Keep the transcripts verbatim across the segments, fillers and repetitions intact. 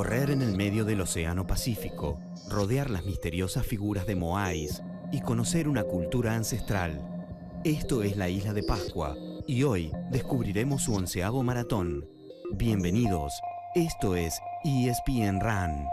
Correr en el medio del Océano Pacífico, rodear las misteriosas figuras de Moais y conocer una cultura ancestral. Esto es la Isla de Pascua y hoy descubriremos su onceavo maratón. Bienvenidos, esto es E S P N Run.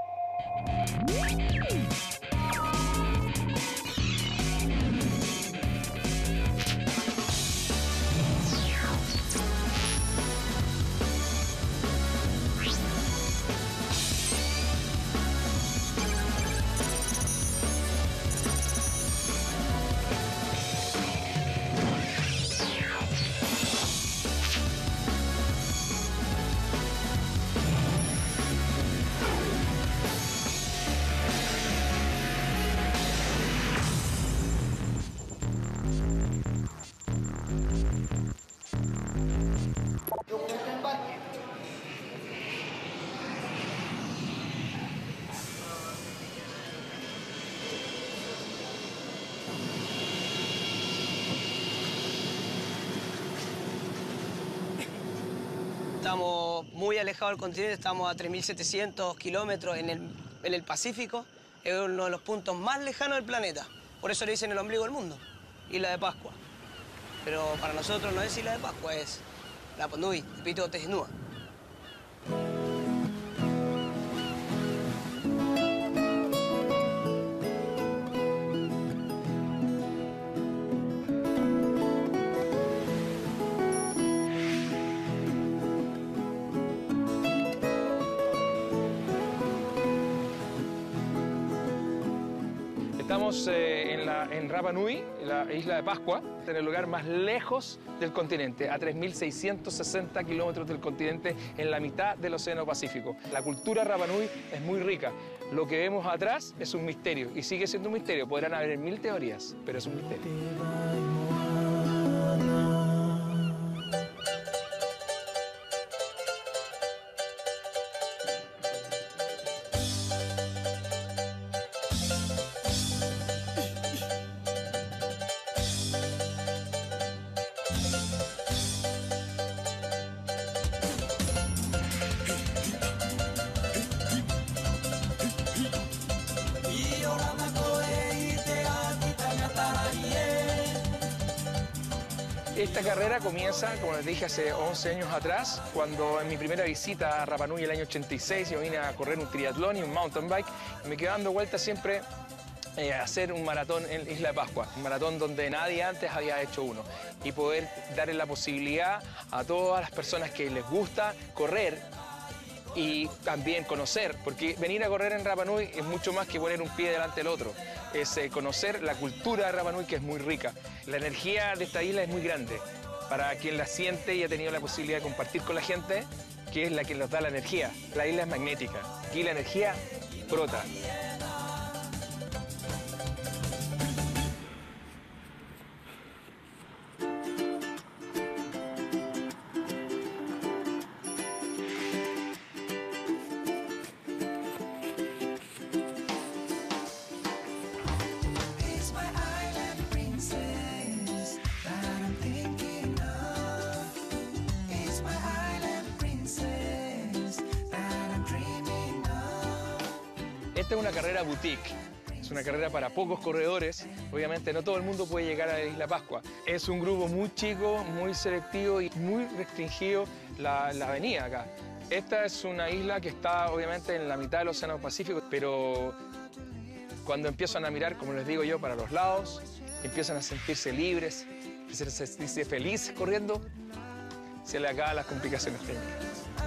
Estamos muy alejados del continente, estamos a tres mil setecientos kilómetros en el, en el Pacífico. Es uno de los puntos más lejanos del planeta. Por eso le dicen el ombligo del mundo, Isla de Pascua. Pero para nosotros no es Isla de Pascua, es Rapa Nui, de Pito Tesnúa. Estamos eh, en, la, en Rapa Nui, la isla de Pascua, en el lugar más lejos del continente, a tres mil seiscientos sesenta kilómetros del continente, en la mitad del Océano Pacífico. La cultura Rapa Nui es muy rica. Lo que vemos atrás es un misterio, y sigue siendo un misterio. Podrán haber mil teorías, pero es un misterio. Esta carrera comienza, como les dije, hace once años atrás, cuando en mi primera visita a Rapa Nui el año ochenta y seis yo vine a correr un triatlón y un mountain bike y me quedé dando vueltas siempre eh, a hacer un maratón en Isla de Pascua, un maratón donde nadie antes había hecho uno, y poder darle la posibilidad a todas las personas que les gusta correr y también conocer, porque venir a correr en Rapa Nui es mucho más que poner un pie delante del otro. Es eh, conocer la cultura de Rapa Nui, que es muy rica. La energía de esta isla es muy grande. Para quien la siente y ha tenido la posibilidad de compartir con la gente, que es la que nos da la energía. La isla es magnética. Aquí la energía brota. Esta es una carrera boutique, es una carrera para pocos corredores. Obviamente no todo el mundo puede llegar a la Isla Pascua. Es un grupo muy chico, muy selectivo y muy restringido la, la avenida acá. Esta es una isla que está obviamente en la mitad del Océano Pacífico, pero cuando empiezan a mirar, como les digo yo, para los lados, empiezan a sentirse libres, empiezan a sentirse felices corriendo, se le acaban las complicaciones técnicas.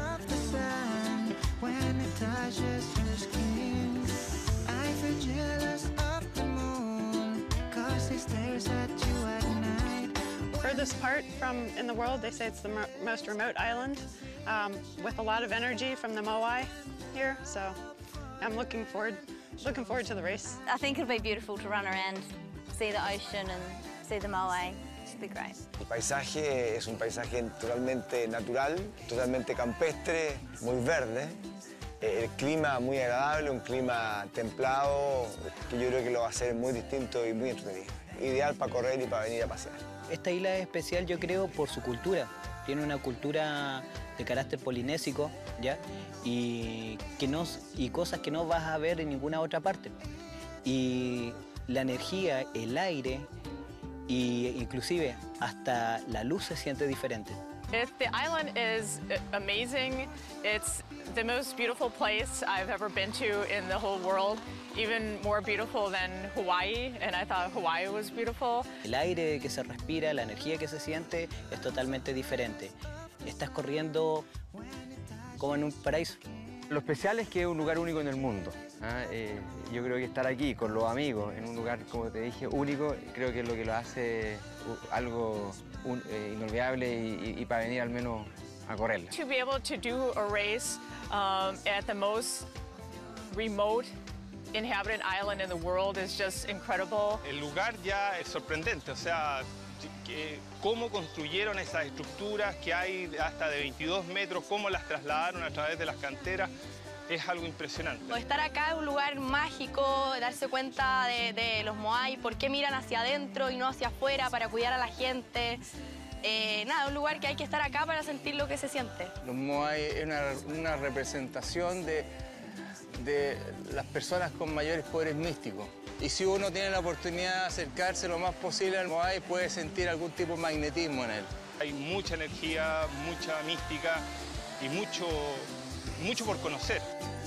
Furthest part from in the world, they say it's the most remote island, um, with a lot of energy from the Moai here. So I'm looking forward, looking forward to the race. I think it'll be beautiful to run around, see the ocean and see the Moai. It'll be great. El paisaje es un paisaje totalmente natural, totalmente campestre, muy verde. El clima muy agradable, un clima templado, que yo creo que lo va a hacer muy distinto y muy entretenido. Ideal para correr y para venir a pasear. Esta isla es especial, yo creo, por su cultura. tiene una cultura de carácter polinésico, ¿ya? Y, que no, y cosas que no vas a ver en ninguna otra parte. Y la energía, el aire, y inclusive hasta la luz se siente diferente. It, the island is amazing. It's the most beautiful place I've ever been to in the whole world, even more beautiful than Hawaii, and I thought Hawaii was beautiful. El aire que se respira, la energía que se siente es totalmente diferente. Estás corriendo como en un paraíso. Lo especial es que es un lugar único en el mundo. ¿eh? Eh, yo creo que estar aquí con los amigos, en un lugar, como te dije, único, creo que es lo que lo hace algo un, eh, inolvidable y, y, y para venir al menos a correrla. To be able to do a race um, at the most remote inhabited island in the world is just incredible. El lugar ya es sorprendente, o sea, que, cómo construyeron esas estructuras que hay hasta de veintidós metros, cómo las trasladaron a través de las canteras, es algo impresionante. Estar acá es un lugar mágico, darse cuenta de, de los Moai, por qué miran hacia adentro y no hacia afuera para cuidar a la gente. Eh, nada, un lugar que hay que estar acá para sentir lo que se siente. Los Moai es una, una representación de, de las personas con mayores poderes místicos. Y si uno tiene la oportunidad de acercarse lo más posible al Moai, puede sentir algún tipo de magnetismo en él. Hay mucha energía, mucha mística y mucho, mucho por conocer.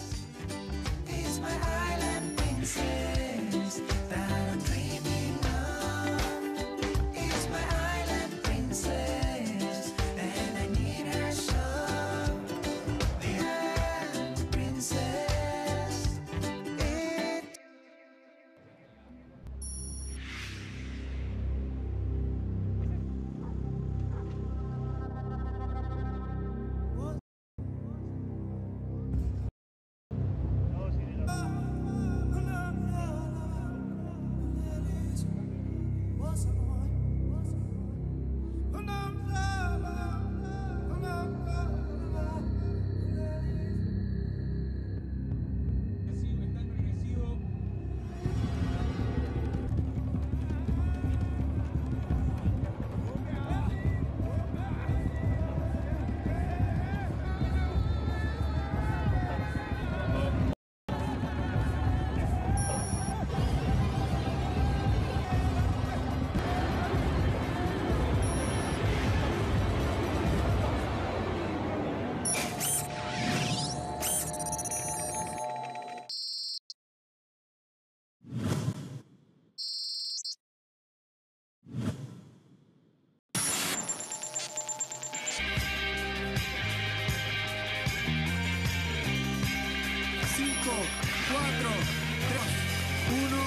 cuatro, tres, uno.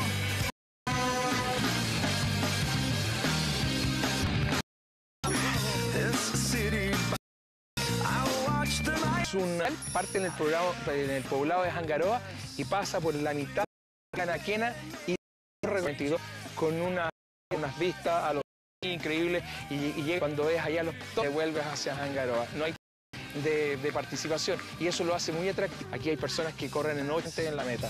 Es una parte en el, programa, en el poblado de Hangaroa y pasa por la mitad de Canaquena y con una, unas vistas a los increíbles y, y llega cuando ves allá los te vuelves hacia Hangaroa. No hay de, de participación y eso lo hace muy atractivo. Aquí hay personas que corren en ocho en la meta.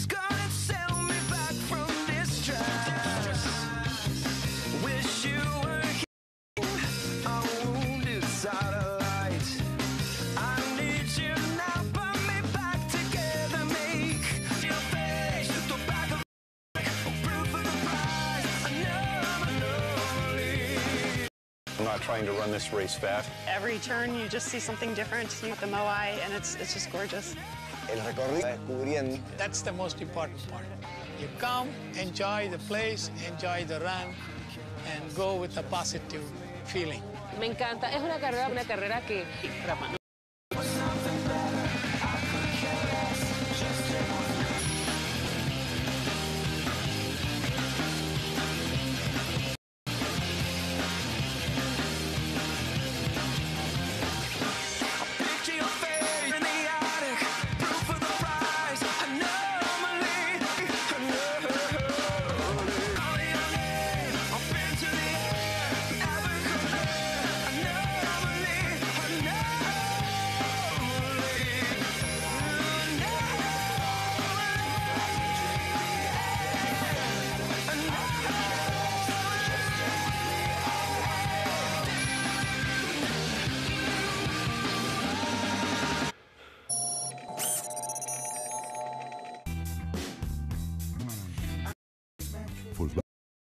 I'm not trying to run this race fast. Every turn you just see something different. You get the Moai and it's, it's just gorgeous. El recorrido descubriendo. That's the most important part. You come, enjoy the place, enjoy the run, and go with a positive feeling. Me encanta. Es una carrera, una carrera que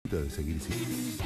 De seguir sin...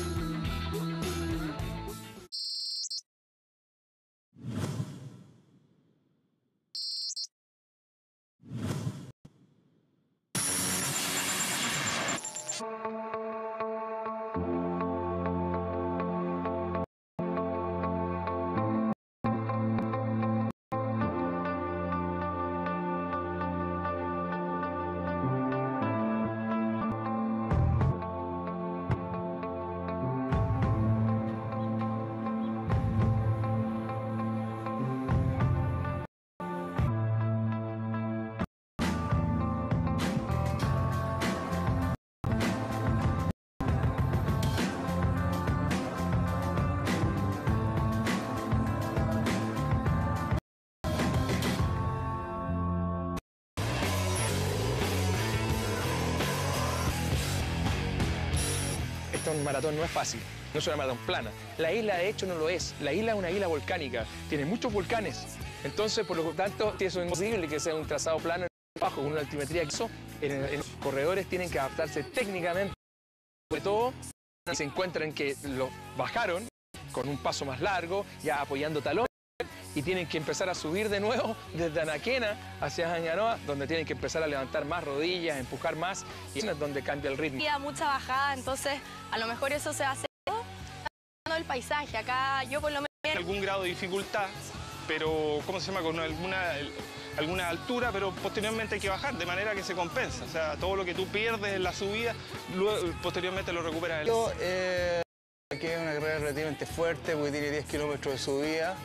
Un maratón no es fácil, no es una maratón plana. La isla, de hecho, no lo es. La isla es una isla volcánica, tiene muchos volcanes. Entonces, por lo tanto, eso es imposible que sea un trazado plano bajo, con una altimetría que eso. En, en los corredores tienen que adaptarse técnicamente, sobre todo se encuentran que lo bajaron con un paso más largo, ya apoyando talón, y tienen que empezar a subir de nuevo desde Anaquena hacia Ñanoa, donde tienen que empezar a levantar más rodillas, empujar más, y es donde cambia el ritmo. Había mucha bajada, entonces a lo mejor eso se hace el paisaje. Acá yo por lo menos... Algún grado de dificultad, pero ¿cómo se llama? Con alguna, alguna altura, pero posteriormente hay que bajar, de manera que se compensa. O sea, todo lo que tú pierdes en la subida, luego, posteriormente lo recuperas en el... Yo, eh, aquí es una carrera relativamente fuerte, porque tiene diez kilómetros de subida.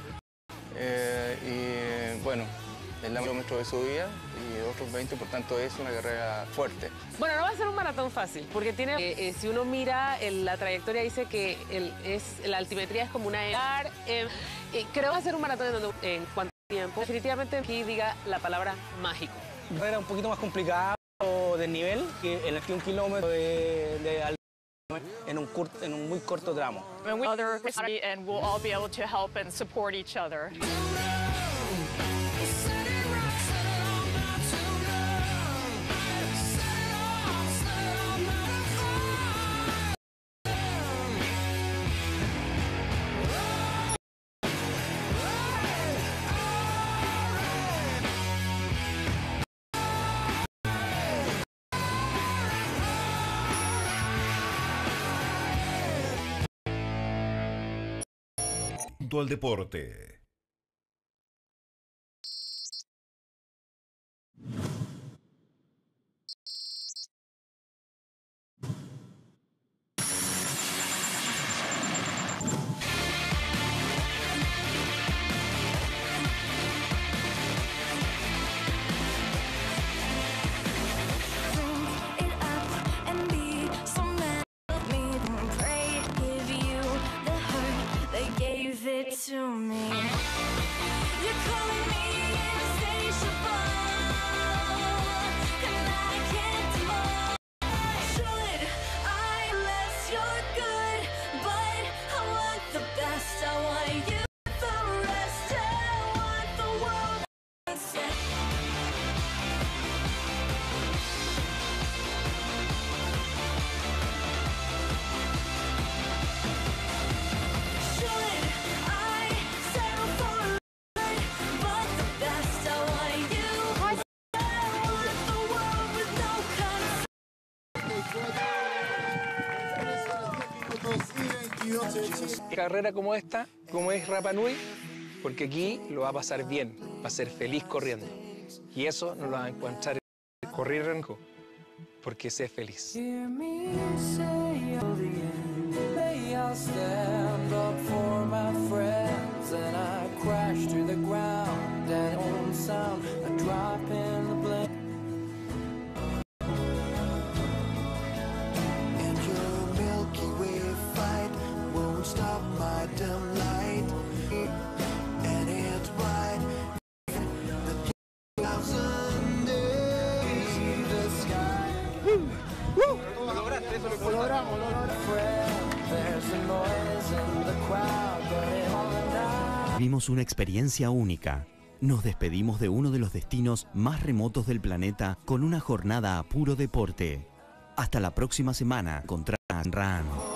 Eh, y bueno, el kilómetro de subida y otros veinte, por tanto es una carrera fuerte. Bueno, no va a ser un maratón fácil, porque tiene, eh, eh, si uno mira el, la trayectoria, dice que el, es, la altimetría es como una... Eh, eh, creo que va a ser un maratón en, donde, en cuanto a tiempo, definitivamente aquí diga la palabra mágico. Una carrera un poquito más complicada de nivel, que en el que un kilómetro de, de altimetría en un, curt, en un muy corto tramo. And we other and we'll all be able to help and support each other. Al deporte. To me, you're calling me insatiable, and I can't deny. Should I less you're good, but I want the best. I want you the rest. I want the world instead. Carrera como esta, como es Rapa Nui, porque aquí lo va a pasar bien, va a ser feliz corriendo. Y eso no lo va a encontrar en correr renco, porque sé feliz. Vivimos una experiencia única. Nos despedimos de uno de los destinos más remotos del planeta con una jornada a puro deporte. Hasta la próxima semana contra Run.